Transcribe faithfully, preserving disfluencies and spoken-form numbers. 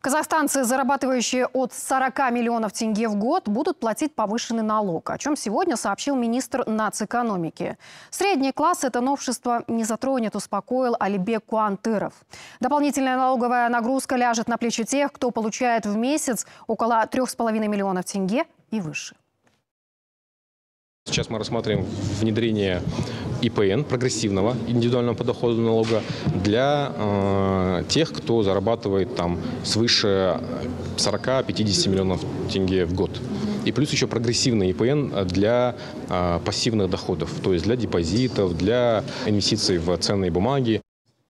Казахстанцы, зарабатывающие от сорока миллионов тенге в год, будут платить повышенный налог, о чем сегодня сообщил министр нацэкономики. Средний класс это новшество не затронет, успокоил Алибек Куантыров. Дополнительная налоговая нагрузка ляжет на плечи тех, кто получает в месяц около трех с половиной миллионов тенге и выше. Сейчас мы рассматриваем внедрение И П Н, прогрессивного индивидуального подоходного налога, для э, тех, кто зарабатывает там свыше сорока-пятидесяти миллионов тенге в год. И плюс еще прогрессивный И П Н для э, пассивных доходов, то есть для депозитов, для инвестиций в ценные бумаги.